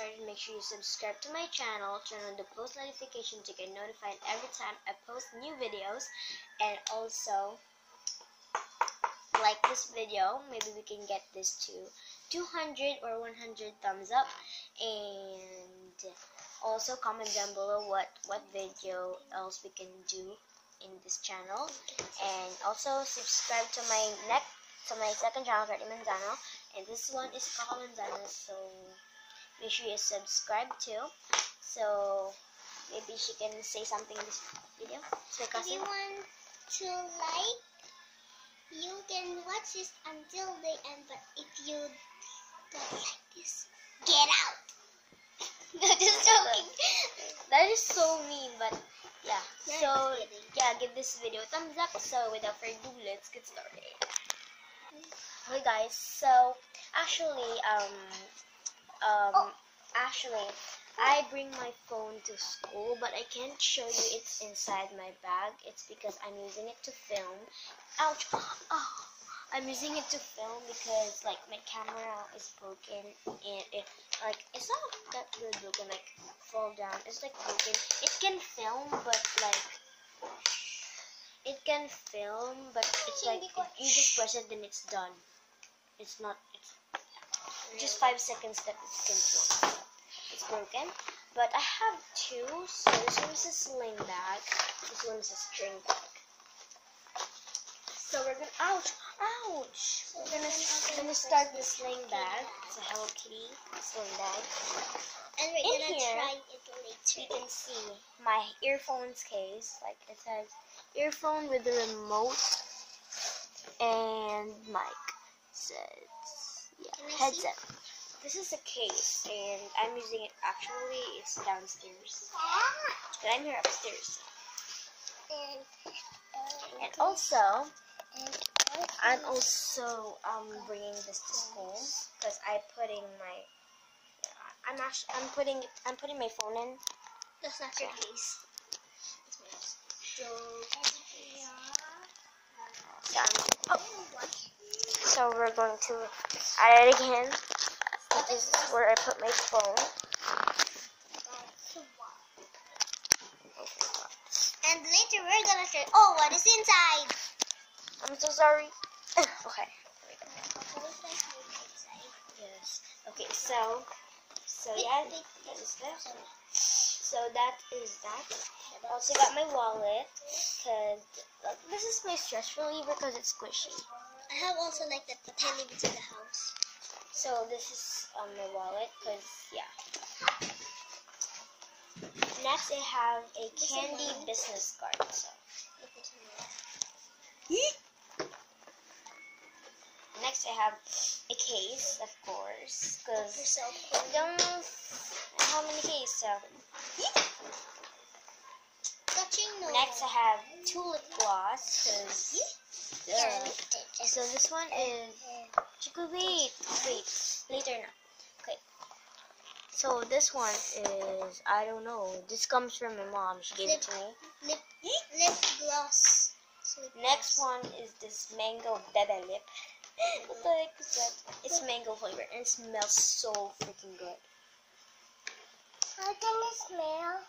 started, make sure you subscribe to my channel, turn on the post notification to get notified every time I post new videos, and also like this video. Maybe we can get this to 200 or 100 thumbs up, and also comment down below what video else we can do in this channel, and also subscribe to my second channel, Courtney Manzano, and this one is Coco Manzano, so make sure you subscribe too. So maybe she can say something in this video. So If you want to like, you can watch this until the end, but if you don't like this, get out. No, just joking. That is so mean, but yeah. No, So just kidding. yeah, give this video a thumbs up. So without further ado, let's get started. Okay guys, so actually I bring my phone to school, but I can't show you it's inside my bag. It's because I'm using it to film. Ouch! Oh, I'm using it to film because like my camera is broken, and it's not that really broken, like fall down. It's like broken. It can film, but it's like you just press it, then it's done. It's just 5 seconds that it can film. It's broken, but I have two. So this one is a sling bag. This one is a string bag. So we're gonna ouch! We're gonna start the sling bag. It's a Hello Kitty sling bag. And we're In gonna here, try it later. You can see my earphones case. Like it says earphone with the remote and mic. Says headset. This is a case, and I'm using it. Actually, it's downstairs, but I'm here upstairs. And also, I'm also bringing this to school because I'm putting my phone in. That's not your case. So we're going to add it again. This is where I put my phone. And later we're gonna show. Oh, what is inside? I'm so sorry. Okay. Yes. Okay. So yeah, that is that. So that is that. I also got my wallet because this is my stress reliever because it's squishy. I have also like the penny to the house. So this is my wallet because yeah. Next I have a candy business card. So next I have a case, of course, because I don't know how many cases. Next I have two lip gloss, so this one is, wait, later now. Okay, so this one is, I don't know, this comes from my mom, she gave it to me. Lip gloss. Next one is this mango bebe lip. What the heck is that? It's mango flavor and it smells so freaking good. How can it smell?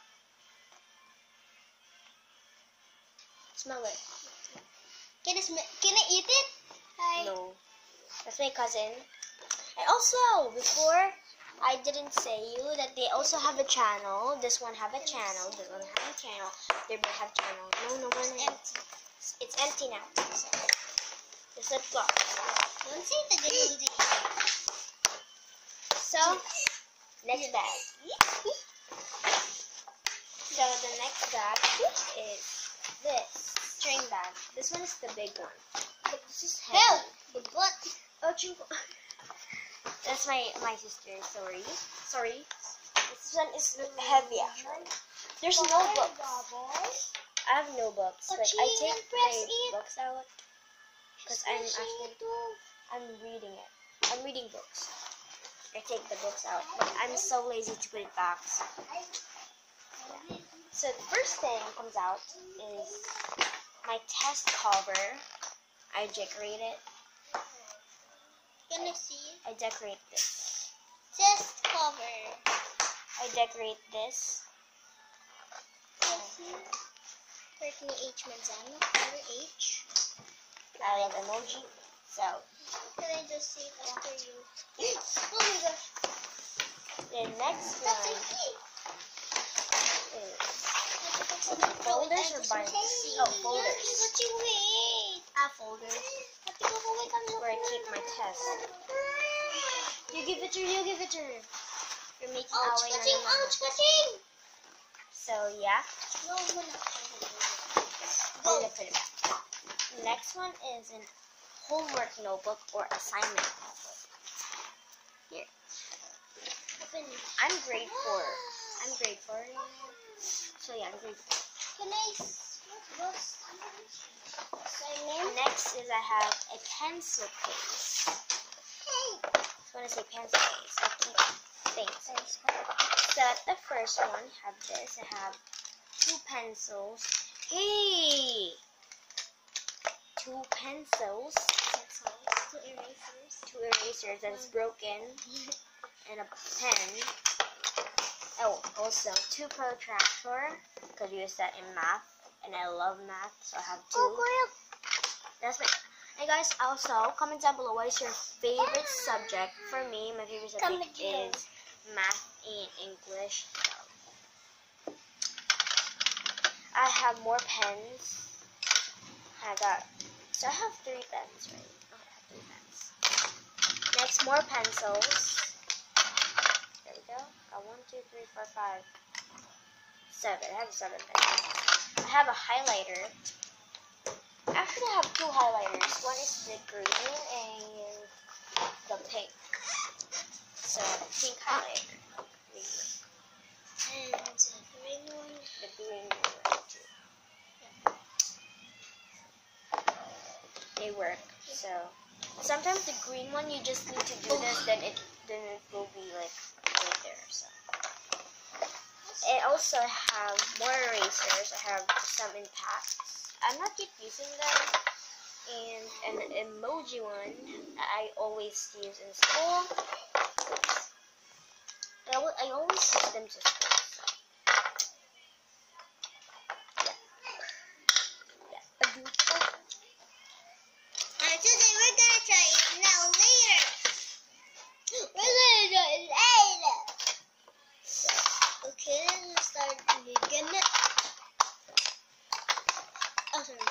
Smell it. Can I eat it? Hi. No. That's my cousin. And also, before, I didn't say you that they also have a channel. This one have a channel. This one have a channel. They both have channel. No, It's empty. It's empty now. So, the lip gloss. Don't say the good. So, next bag. So, the next bag is this string bag. This one is the big one. But this is heavy. Hell, the butt. Oh, that's my sister. Sorry. This one is heavy actually. There's no books. I have no books. Like I take my books out because I'm reading it. I'm reading books. I take the books out, but I'm so lazy to put it back. So the first thing comes out is my test cover. I decorate it. Can I see it? I decorate this. Just cover. I decorate this. Courtney H. Manzano, letter H. I love emoji. So, Can I just see it after you? Oh my gosh. the next That's one a key. is folders or binders? Oh, folders. Wait. Folders. Where I keep my test. You give it to her, you give it to her. You're making Ouch, away cutting, na naman. ouch, cutting. So, yeah. No, I'm not. We're gonna put it back. Next one is an homework notebook or assignment notebook. Here. Open it. I'm grade 4. I'm grade 4. So yeah, I'm grade 4. Can I? What's assignment? Next is I have a pencil case. Hey. So when I say pencil case, I keep things. So the first one, I have this. I have 2 pencils. Hey! 2 pencils. 2 erasers. 2 erasers that's broken. And a pen. Oh, also 2 protractor, because we use that in math, and I love math, so I have 2. That's my. Hey guys, also comment down below what is your favorite subject. For me, my favorite subject is math and English. So. I have more pens. I have 3 pens, right? Oh, I have 3 pens. Next, more pencils. There we go. Got 1, 2, 3, 4, 5, 7. I have 7 pencils. I have a highlighter. Actually, I have 2 highlighters. One is the green and the pink. So, pink highlighter. And the green one. The green one too. They work. So, sometimes the green one you just need to do this, then it will be like right there. So. I also have more erasers. I have some in packs. I'm not keep using them. And an emoji one that I always use in school. I always use them to school. So. Yeah. And today we're gonna try it now later. We're gonna try it later. Okay, let's start again. Oh, sorry.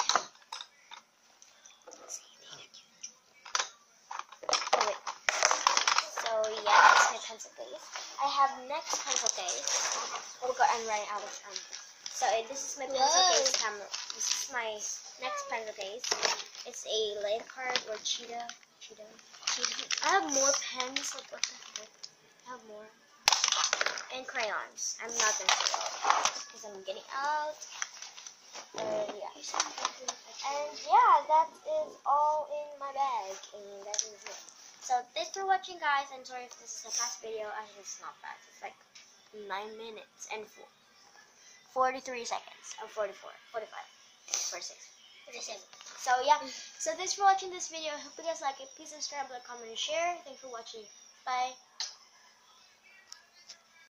Oh, wait. So yeah, that's my pencil case. I have next pencil case. Oh my god, I'm running out of time. So this is my pencil case camera. This is my next pencil case. It's a light card or cheetah. I have more pens. Like what the heck? I have more. And crayons. I'm not gonna show all because I'm getting out. Yeah. And yeah, that is all in my bag, and that is it. So thanks for watching, guys. I'm sorry if this is a fast video. Actually, it's not fast. It's like 9 minutes and 43 seconds. 44, 45, 46, 47. So yeah. So thanks for watching this video. I hope you guys like it. Please subscribe, like, comment, and share. Thanks for watching. Bye.